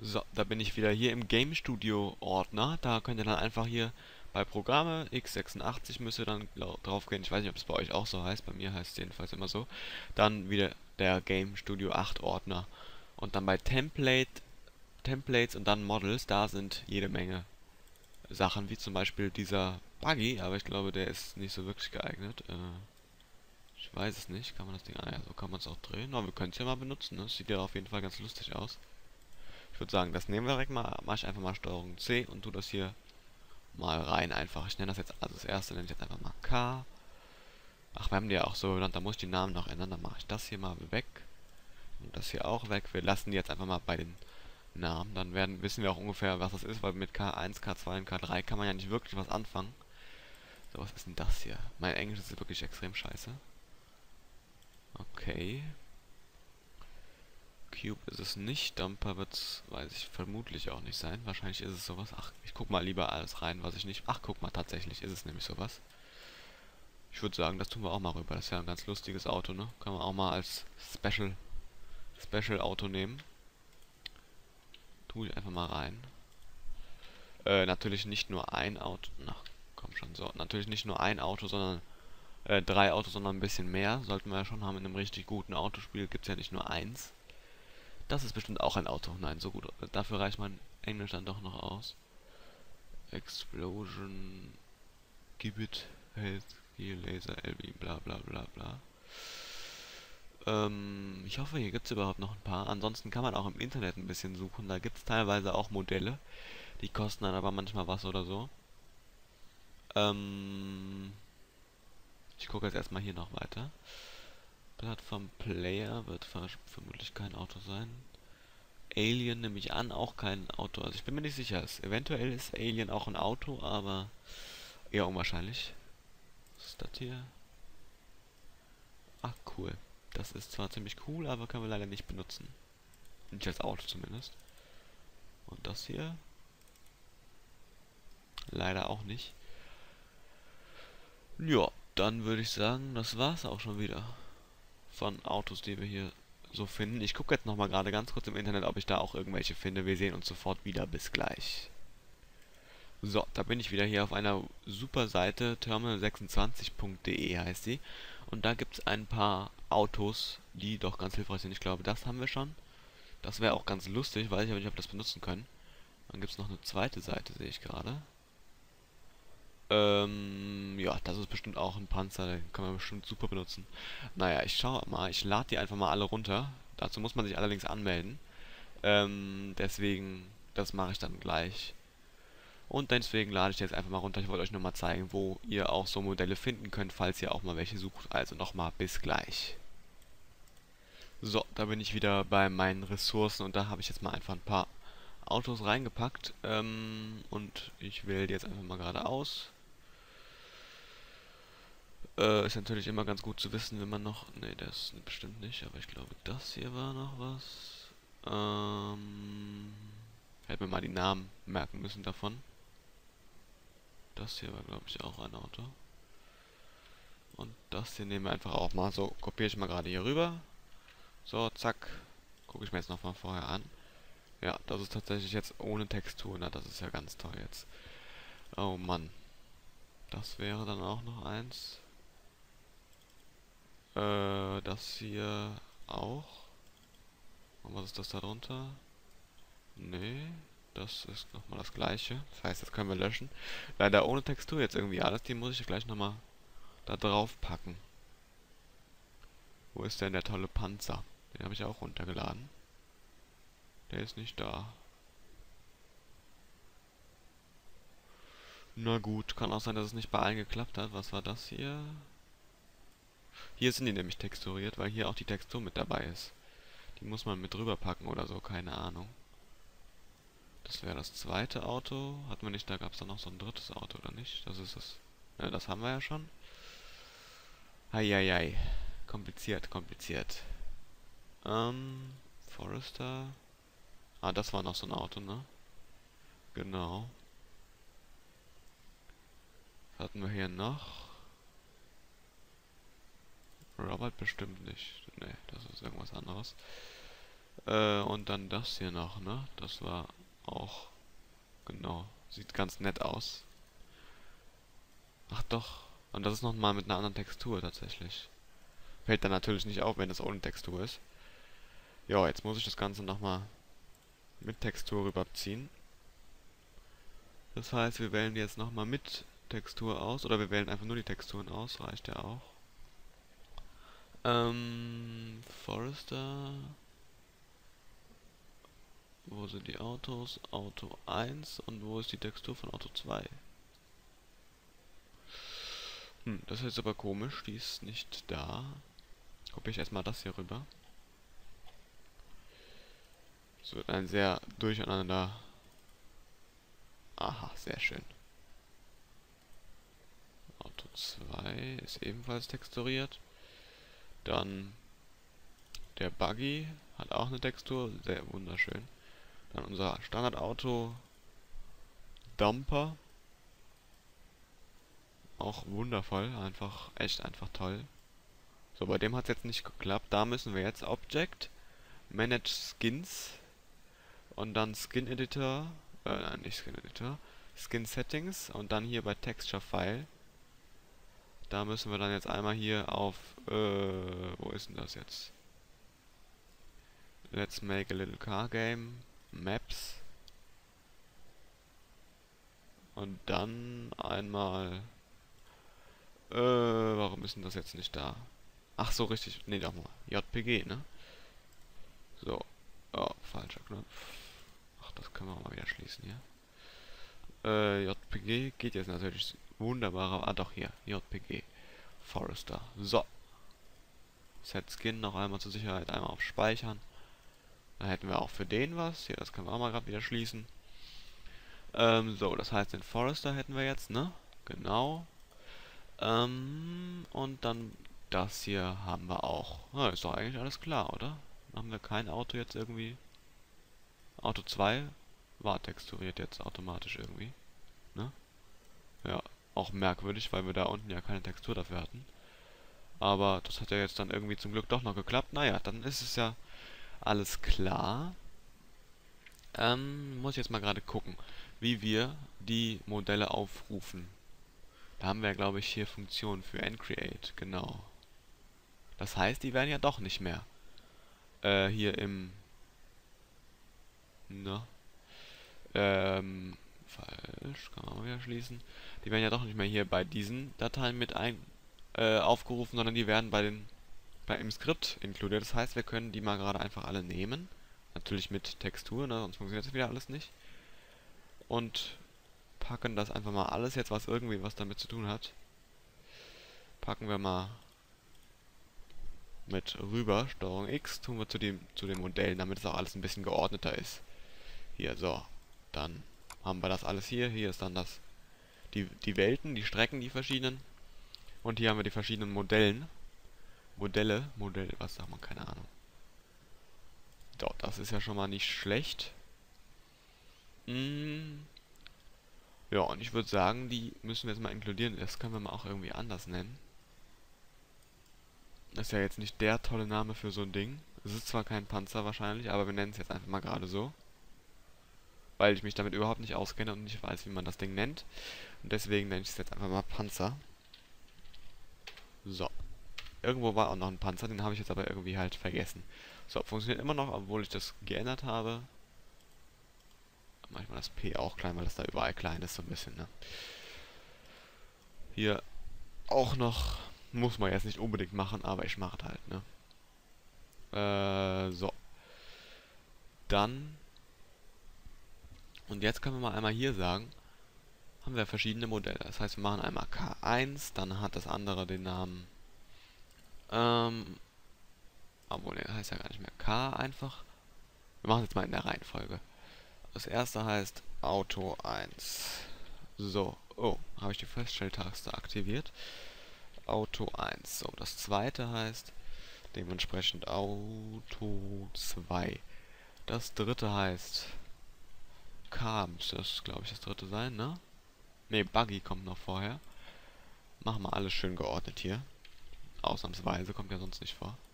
So, da bin ich wieder hier im Game Studio Ordner. Da könnt ihr dann einfach hier bei Programme x86 müsst ihr dann drauf gehen. Ich weiß nicht, ob es bei euch auch so heißt. Bei mir heißt es jedenfalls immer so. Dann wieder der Game Studio 8 Ordner. Und dann bei Templates und dann Models, da sind jede Menge Sachen, wie zum Beispiel dieser Buggy, aber ich glaube, der ist nicht so wirklich geeignet. Ich weiß es nicht. Kann man das Ding... Ah ja, so kann man es auch drehen. Aber wir können es ja mal benutzen, ne? Sieht ja auf jeden Fall ganz lustig aus. Ich würde sagen, das nehmen wir direkt mal. Mach ich einfach mal Steuerung C und tu das hier mal rein einfach. Ich nenne das jetzt, also das erste nenne ich jetzt einfach mal K. Ach, wir haben die ja auch so genannt, da muss ich die Namen noch ändern. Dann mache ich das hier mal weg. Und das hier auch weg. Wir lassen die jetzt einfach mal bei den Namen. Dann wissen wir auch ungefähr, was das ist, weil mit K1, K2 und K3 kann man ja nicht wirklich was anfangen. So, was ist denn das hier? Mein Englisch ist wirklich extrem scheiße. Okay. Cube ist es nicht. Dumper wird es, weiß ich, vermutlich auch nicht sein. Wahrscheinlich ist es sowas. Ach, ich guck mal lieber alles rein, was ich nicht... Ach, guck mal, tatsächlich ist es nämlich sowas. Ich würde sagen, das tun wir auch mal rüber. Das ist ja ein ganz lustiges Auto, ne? Kann man auch mal als Special Auto nehmen. Tue ich einfach mal rein. Natürlich nicht nur ein Auto. Na, komm schon so. Natürlich nicht nur ein Auto, sondern drei Autos, sondern ein bisschen mehr. Sollten wir ja schon haben. In einem richtig guten Autospiel gibt es ja nicht nur eins. Das ist bestimmt auch ein Auto. Nein, so gut. Dafür reicht mein Englisch dann doch noch aus. Explosion, Gibbet, Health, Gear, Laser, LB, bla bla bla bla. Ich hoffe, hier gibt es überhaupt noch ein paar. Ansonsten kann man auch im Internet ein bisschen suchen. Da gibt es teilweise auch Modelle. Die kosten dann aber manchmal was oder so. Ähm, Ich gucke jetzt erstmal hier noch weiter. Plattform Player wird vermutlich kein Auto sein. Alien nehme ich an, auch kein Auto. Also ich bin mir nicht sicher. Eventuell ist Alien auch ein Auto, aber eher unwahrscheinlich. Was ist das hier? Ach, cool. Das ist zwar ziemlich cool, aber können wir leider nicht benutzen. Nicht als Auto zumindest. Und das hier? Leider auch nicht. Ja, dann würde ich sagen, das war's auch schon wieder von Autos, die wir hier so finden. Ich gucke jetzt nochmal gerade ganz kurz im Internet, ob ich da auch irgendwelche finde. Wir sehen uns sofort wieder. Bis gleich. So, da bin ich wieder hier auf einer super Seite, terminal26.de heißt sie. Und da gibt es ein paar Autos, die doch ganz hilfreich sind. Ich glaube, das haben wir schon. Das wäre auch ganz lustig, weiß ich aber nicht, ob wir das benutzen können. Dann gibt es noch eine zweite Seite, sehe ich gerade. Ja, das ist bestimmt auch ein Panzer, den kann man bestimmt super benutzen. Naja, ich schaue mal, ich lade die einfach mal alle runter. Dazu muss man sich allerdings anmelden. Deswegen, das mache ich dann gleich. Und deswegen lade ich die jetzt einfach mal runter. Ich wollte euch nur mal zeigen, wo ihr auch so Modelle finden könnt, falls ihr auch mal welche sucht. Also nochmal bis gleich. So, da bin ich wieder bei meinen Ressourcen und da habe ich jetzt mal einfach ein paar Autos reingepackt. Und ich wähle die jetzt einfach mal gerade aus. Ist natürlich immer ganz gut zu wissen, wenn man noch... Ne, das bestimmt nicht, aber ich glaube, das hier war noch was. Hätte mir mal die Namen merken müssen davon. Das hier war, glaube ich, auch ein Auto. Und das hier nehmen wir einfach auch mal. So, kopiere ich mal gerade hier rüber. So, zack. Gucke ich mir jetzt nochmal vorher an. Ja, das ist tatsächlich jetzt ohne Textur. Na, das ist ja ganz toll jetzt. Oh Mann. Das wäre dann auch noch eins. Das hier auch. Und was ist das da drunter? Nee, das ist nochmal das gleiche. Das heißt, das können wir löschen. Leider ohne Textur jetzt irgendwie alles. Die muss ich gleich nochmal da drauf packen. Wo ist denn der tolle Panzer? Den habe ich auch runtergeladen. Der ist nicht da. Na gut, kann auch sein, dass es nicht bei allen geklappt hat. Was war das hier? Hier sind die nämlich texturiert, weil hier auch die Textur mit dabei ist. Die muss man mit drüber packen oder so, keine Ahnung. Das wäre das zweite Auto. Hatten wir nicht, da gab es dann noch so ein drittes Auto, oder nicht? Das ist es. Ja, das haben wir ja schon. Heieiei. Kompliziert, kompliziert. Forester. Ah, das war noch so ein Auto, ne? Genau. Was hatten wir hier noch? Robert bestimmt nicht. Ne, das ist irgendwas anderes. Und dann das hier noch, ne? Das war auch, genau, sieht ganz nett aus. Ach doch, und das ist nochmal mit einer anderen Textur tatsächlich. Fällt dann natürlich nicht auf, wenn das ohne Textur ist. Ja, jetzt muss ich das Ganze nochmal mit Textur rüberziehen. Das heißt, wir wählen jetzt nochmal mit Textur aus, oder wir wählen einfach nur die Texturen aus, reicht ja auch. Forester. Wo sind die Autos? Auto 1 und wo ist die Textur von Auto 2? Das ist jetzt aber komisch, die ist nicht da. Kopiere ich erstmal das hier rüber. Es wird ein sehr durcheinander. Aha, sehr schön. Auto 2 ist ebenfalls texturiert. Dann der Buggy hat auch eine Textur, sehr wunderschön. Dann unser Standardauto Dumper. Auch wundervoll, einfach, echt einfach toll. So, bei dem hat es jetzt nicht geklappt. Da müssen wir jetzt Object, Manage Skins und dann Skin Editor, nein, nicht Skin Editor, Skin Settings und dann hier bei Texture File. Da müssen wir dann jetzt einmal hier auf, wo ist denn das jetzt? Let's make a little car game, Maps. Und dann einmal, warum ist denn das jetzt nicht da? Ach so, richtig, nee, doch mal, JPG, ne? So, oh, falscher Knopf. Ach, das können wir auch mal wieder schließen hier. JPG geht jetzt natürlich wunderbar. Ah, doch, hier. JPG. Forester. So. Set Skin noch einmal zur Sicherheit einmal auf Speichern. Dann hätten wir auch für den was. Hier, das können wir auch mal gerade wieder schließen. So, das heißt, den Forester hätten wir jetzt, ne? Genau. Und dann das hier haben wir auch. Ja, ist doch eigentlich alles klar, oder? Haben wir kein Auto jetzt irgendwie. Auto 2 war texturiert jetzt automatisch irgendwie. Ne? Ja, auch merkwürdig, weil wir da unten ja keine Textur dafür hatten. Aber das hat ja jetzt dann irgendwie zum Glück doch noch geklappt. Naja, dann ist es ja alles klar. Muss ich jetzt mal gerade gucken, wie wir die Modelle aufrufen. Da haben wir ja, glaube ich, hier Funktionen für Encreate, genau. Das heißt, die werden ja doch nicht mehr hier im... Na, falsch, kann man mal wieder schließen. Die werden ja doch nicht mehr hier bei diesen Dateien mit aufgerufen, sondern die werden im Skript inkludiert. Das heißt, wir können die mal gerade einfach alle nehmen. Natürlich mit Textur, ne, sonst funktioniert das wieder alles nicht. Und packen das einfach mal alles jetzt, was irgendwie was damit zu tun hat. Packen wir mal mit rüber, Steuerung X, tun wir zu den Modellen, damit es auch alles ein bisschen geordneter ist. Hier, so. Dann haben wir das alles hier. Hier ist dann die Welten, die Strecken, die verschiedenen. Und hier haben wir die verschiedenen Modelle, was sagt man, keine Ahnung. So, das ist ja schon mal nicht schlecht. Ja, und ich würde sagen, die müssen wir jetzt mal inkludieren. Das können wir mal auch irgendwie anders nennen. Das ist ja jetzt nicht der tolle Name für so ein Ding. Es ist zwar kein Panzer wahrscheinlich, aber wir nennen es jetzt einfach mal gerade so. Weil ich mich damit überhaupt nicht auskenne und nicht weiß, wie man das Ding nennt. Und deswegen nenne ich es jetzt einfach mal Panzer. So. Irgendwo war auch noch ein Panzer, den habe ich jetzt aber irgendwie halt vergessen. So, funktioniert immer noch, obwohl ich das geändert habe. Manchmal das P auch klein, weil das da überall klein ist, so ein bisschen, ne? Hier auch noch, muss man jetzt nicht unbedingt machen, aber ich mache es halt, ne? So. Dann. Und jetzt können wir mal einmal hier sagen, haben wir verschiedene Modelle. Das heißt, wir machen einmal K1, dann hat das andere den Namen, obwohl, ne, das heißt ja gar nicht mehr K einfach. Wir machen es jetzt mal in der Reihenfolge. Das erste heißt Auto 1. So, oh, habe ich die Feststelltaste aktiviert. Auto 1. So, das zweite heißt dementsprechend Auto 2. Das dritte heißt K, müsste das, glaube ich, das dritte sein, ne? Ne, Buggy kommt noch vorher. Machen wir alles schön geordnet hier. Ausnahmsweise, kommt ja sonst nicht vor.